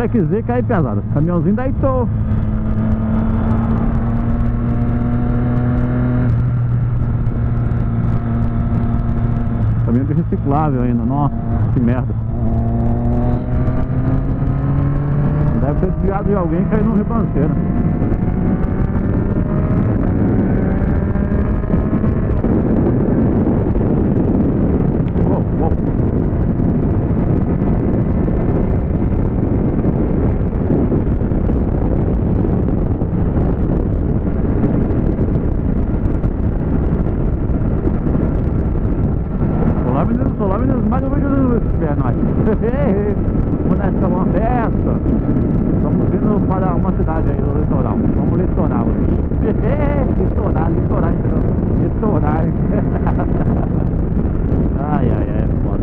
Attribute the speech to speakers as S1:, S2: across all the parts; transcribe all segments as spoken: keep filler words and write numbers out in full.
S1: X Z cai pesado. Caminhãozinho da Ito. Caminhão de reciclável ainda. Nossa, que merda. Deve ter desviado de alguém e cair no ribanceiro. Oh, oh. Olá meninos, olá meninos, mais um vídeo do Supernós. Vamos nessa uma festa. Estamos indo para uma cidade aí do litoral. Vamos litoral. Litoral, litoral, litoral. Ai, ai, ai, é foda.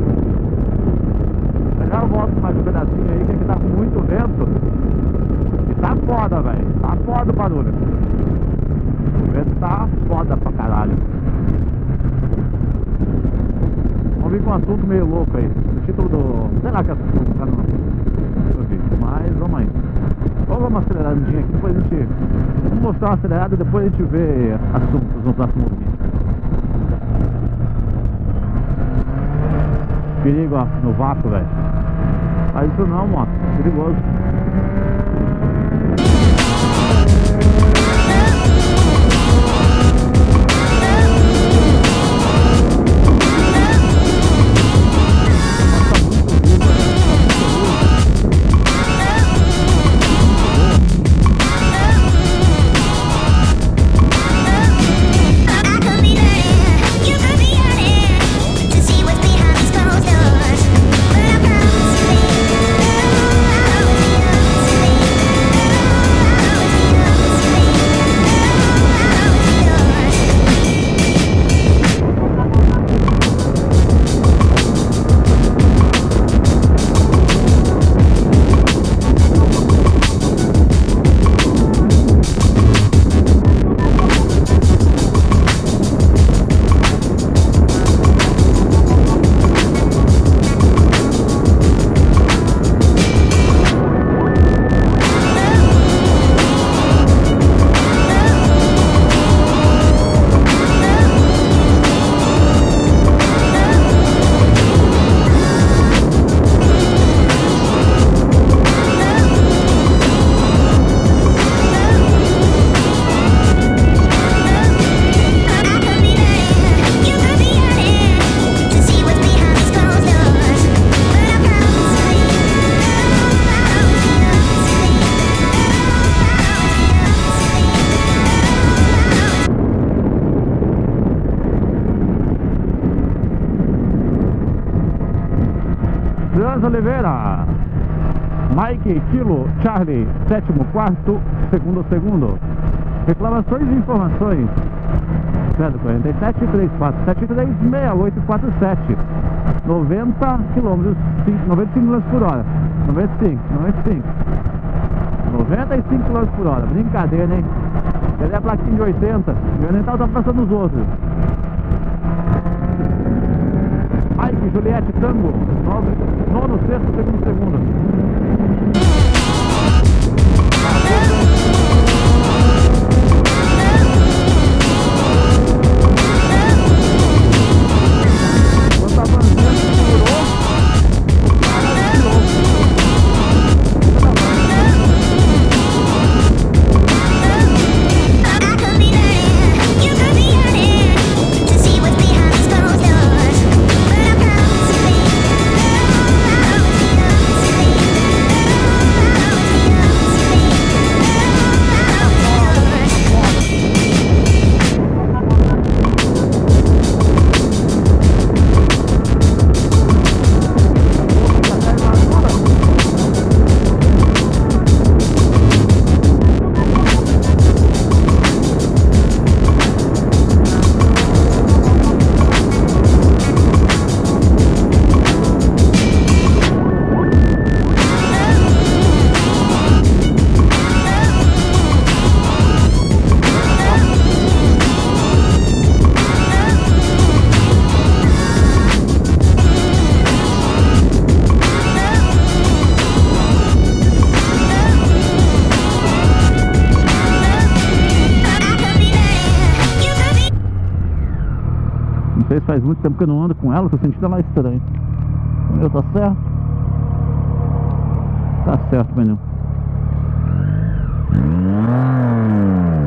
S1: Já eu volto mais um pedacinho aí, que aqui tá muito vento. E tá foda, velho. Tá foda o barulho. O vento tá foda pra caralho. Vamos vir com um assunto meio louco aí. O título do... sei lá que assunto tá no, no vídeo, mas vamos aí. Vamos dar uma aceleradinha aqui, depois a gente... vamos mostrar uma acelerada e depois a gente vê assuntos no próximo vídeo. Perigo, ó, no vácuo, velho. Faz isso não, moto. Perigoso. Oliveira, Mike, Kilo, Charlie, sétimo, quarto, segundo, segundo. Reclamações e informações. quarenta e sete, trinta e quatro, setenta e três, sessenta e oito, quarenta e sete. noventa quilômetros, noventa e cinco quilômetros por hora. noventa e cinco, noventa e cinco. noventa e cinco quilômetros por hora. Brincadeira, hein? Cadê a plaquinha de oitenta? O Oriental tá passando os outros. Mike, Juliette, Tango, nove, nono, sexto, segundo, segundo. Quando a bandeira segurou, o cara tirou.
S2: Yeah.
S1: Não sei se faz muito tempo que eu não ando com ela, tô sentindo ela estranha. O meu tá certo? Tá certo, pneu.